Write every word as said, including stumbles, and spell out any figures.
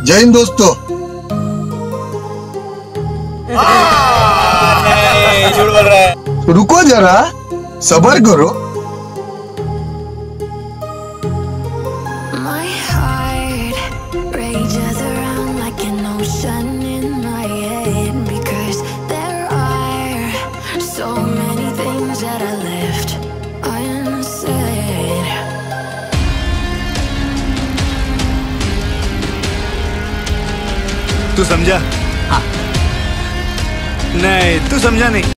जय हिंद दोस्तों। झूठ बोल रहा है। रुको जरा, सब्र करो। तू समझा? हाँ। नहीं, तू समझा नहीं।